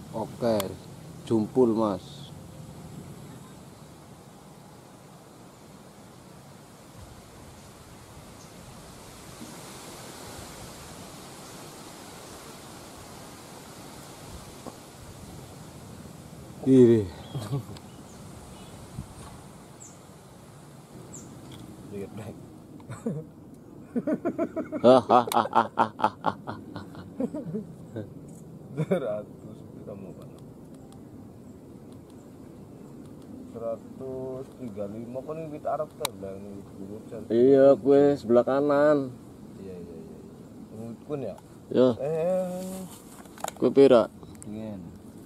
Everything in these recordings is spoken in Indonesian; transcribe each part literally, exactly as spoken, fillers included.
Oke, jumpul mas. Kiri. Seratus kita mau kan? Seratus tiga puluh lima kan ini kita Arab kan lah ini jurusan. Iya, gue sebelah kanan. Iya iya iya. Ngikun ya? Ya, Eh, gue pira. dingin.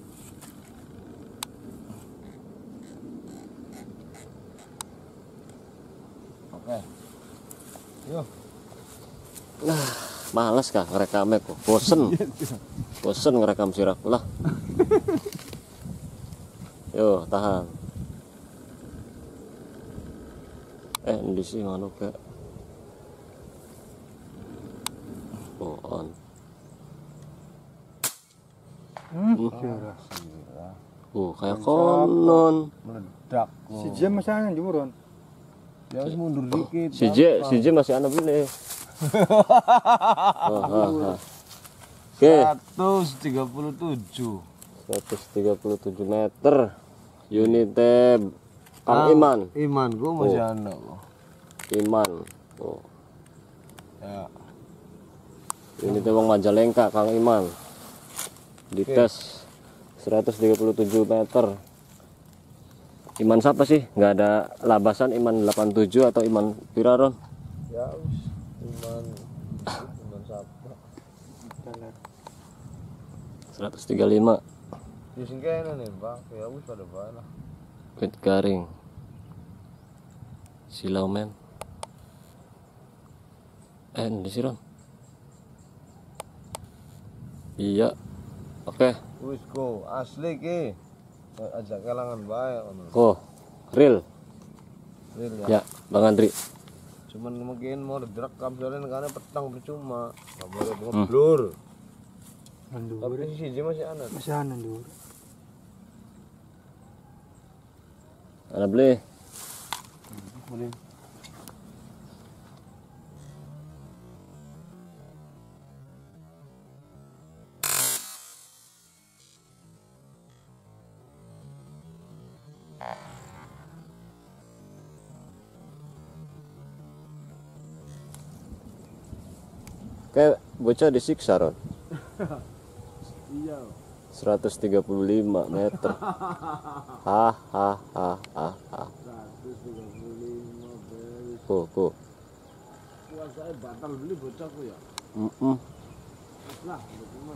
Oke. Yo. Nah, males kah ngerekamnya kok. Bosen. Bosen ngerekam siraku lah. Yo, tahan. Eh, di sini mana kayak. Oh, on. Hmm. Oh, kayak konon. Meledak. Si Jam masih ana juron. Ya harus mundur dikit. Si J, si J masih anak pilih. Oke, seratus tiga puluh tujuh. seratus tiga puluh tujuh meter. Unite Kang Iman. Iman gua masih Oh. anak kok. Iman. Oh, Ya. unite Wong Majalengka Kang Iman. Dites seratus tiga puluh tujuh meter. Iman siapa sih? Nggak ada labasan Iman delapan puluh tujuh atau Iman Piraron? Ya us Iman Iman siapa? seratus tiga puluh lima. Di sini kayaknya nih Pak. Ya us pada bala. Pit garing. Silau men. Eh, di Siron. Iya. Oke. Wis go asli ki. Ajak kalangan bae ono. Oh, real. Real ya. Ya, Bang Andri. Cuman mungkin mau direkam soalnya karena petang percuma. Enggak boleh ngeblur. Andur. Tapi si J masih anak. Masih ana andur. Ada beli. Boleh. Kayak bocah disiksa Ron. Iya. seratus tiga puluh lima meter. Hah hah hah hah hah. seratus tiga puluh lima beres. Ku ku. Puasanya batal beli bocahku ya. Mm-mm. Lah, teman.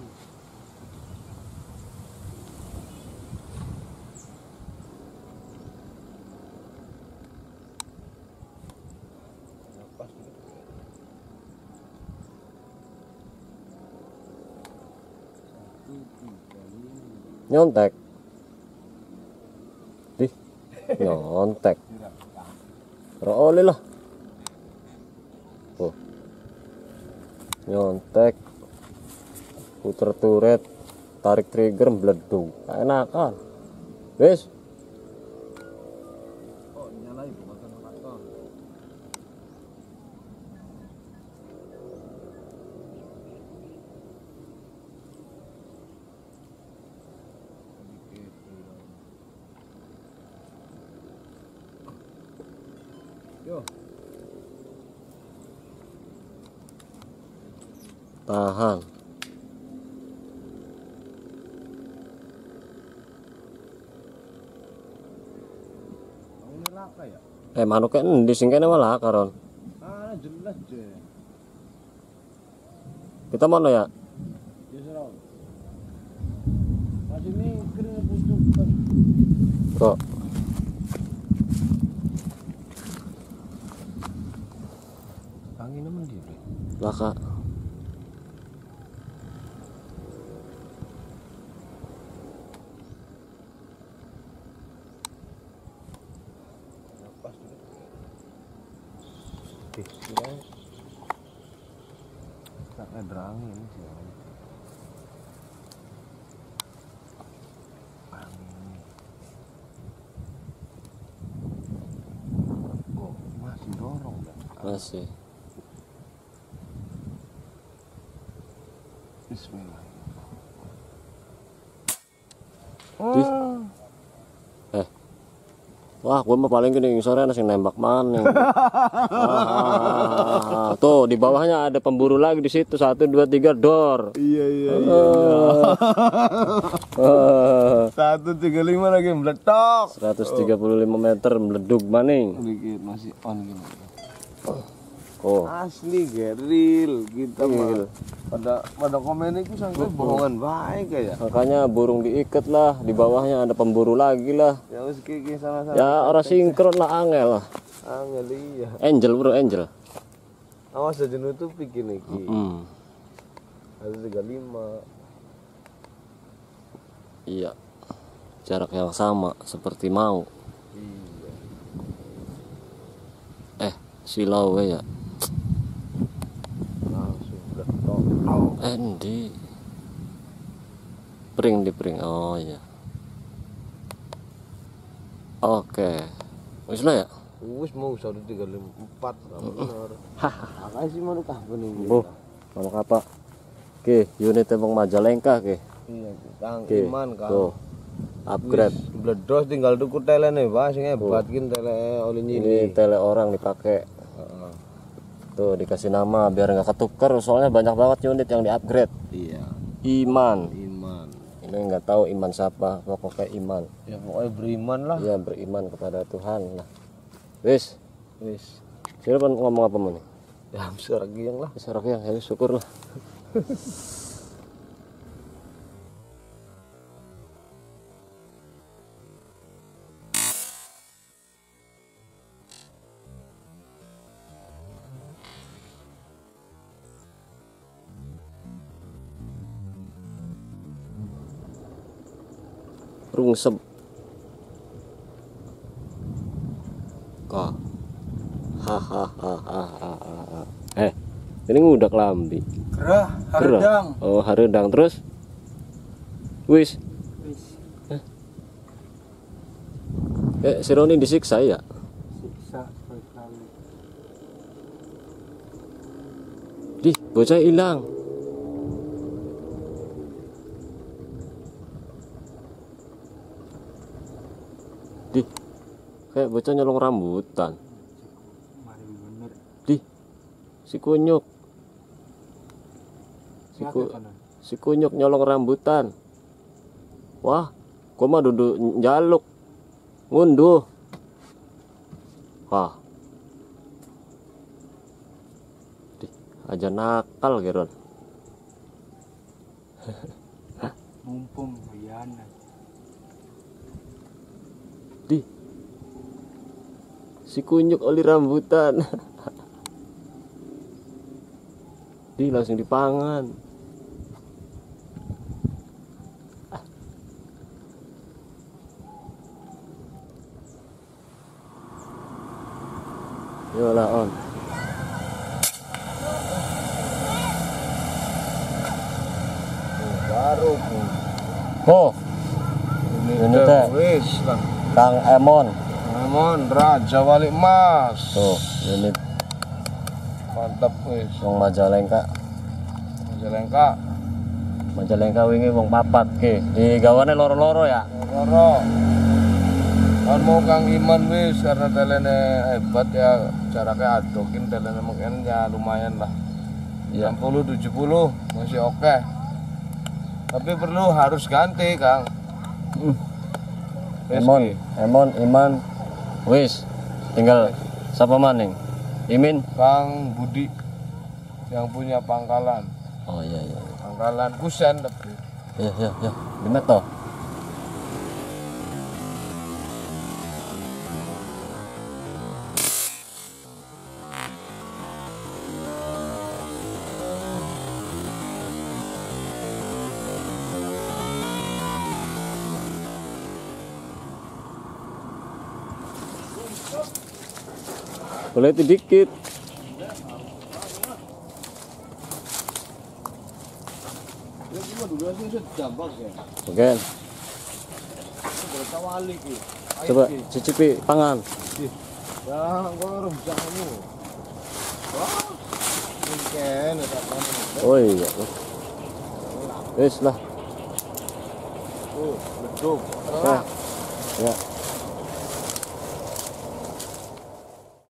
Pas gitu. Nyontek. Dih. Nyontek. Ora oleh lah. Oh. Nyontek. Puter turret, tarik trigger bledung. Enakan. Wis. Oh, nyalain bukan motor. Yo. Tahan. Ini laka ya? Eh manuknya endi sing kene malah karon. Ah, jelas deh. Kita mana ya? Ya serau. Masih ini kering pucuk kan. Kok Angin nemen dia. laka. Pas gitu. Dih, kira. Tak ada angin sih. Masih. Bismillah. Dis. Eh. Wah, gua mah paling gini sore nasi nembak maning. Ah, tuh di bawahnya ada pemburu lagi di situ. Satu, dua, tiga, dor. Iya iya. Ah. Satu tiga lima lagi meledak. seratus tiga puluh lima meter meleduk maning. Dikit masih on gini. Oh, Asli geril kita mah. Pada pada komen itu sampai bohongan baik ya. makanya burung diikat lah. Di bawahnya ada pemburu lagi lah. Ya wis kiki sama-sama. Ya orang sinkron lah, angel lah. Angel iya. Angel bro, angel. Awas aja nutup bikin iki. Hmm. Ada tiga lima. Iya. Jarak yang sama seperti mau. Iya. Eh, silau ya. Langsung letok. Endi. Pring di pring. Oh iya. Oke. Wis lah ya. Wis mau satu tiga lima empat benar. Hahaha. Sih mau kah bening. Bu, mana apa? Oke, unit Bang Majalengka ke. Iya, Kang Oke. Iman Kang. Tuh. Upgrade. Bledos tinggal tuku telene, Pak, sing hebat kin tele oleh nyini. Ini tele orang dipakai. Heeh. Tuh dikasih nama biar nggak ketuker, soalnya banyak banget unit yang di-upgrade. Iya, Iman. iman. Ini nggak tahu iman siapa, pokoknya iman. Ya pokoknya beriman lah. Iya, beriman kepada Tuhan lah. Wis, Wis. siapa ngomong apa mau nih? Ya lagi yang lah. Wis yang ya syukur lah. Rungsep kok hahaha. Eh, ini ngudak lambi. Gerah, Gerah? haredang. Oh, haredang terus. Wis. Wis, Eh, si Roni disiksa ya? siksa sekali. Di, bocah hilang. Di, kayak bocah nyolong rambutan. Mari bener. Di, si kunyuk. Si, Ngake ku, kanan. si kunyuk nyolong rambutan. Wah, gua mah duduk njaluk. Ngunduh. Wah. Di, aja nakal Geron. Mumpung hianat. Di, si kunyuk oli rambutan. Di, langsung dipangan. Ah. Yolah on. Baru. Oh, Ini Ini teh teh. wis lah. Kang Emon. Namun Raja Wali Mas. Tuh, unit Mantap wis. wong Majalengka. Majalengka. Majalengka wingi wong papat ke. Di gawane loro-loro ya. Roro. Kan mau Kang Iman wis karena telene hebat ya, jaraknya adokin telene mungkin ya lumayan lah. Iya. enam puluh tujuh puluh masih oke. Tapi perlu harus ganti, Kang. Wis, Emon, Ki. Emon, Iman, wis. Tinggal siapa maning? Imin. Kang Budi yang punya pangkalan. Oh iya iya. Pangkalan kusen tapi. Iya iya iya. Di meto. Boleh sedikit. Ya cuma dulu sih sejambak ya. Oke. Berapa wali ki? Coba cicipi pangan. Ya, kok rem kamu. Mungkin ada mana? Oh iya. Wis lah. Tuh, beduk. Ya. Ya.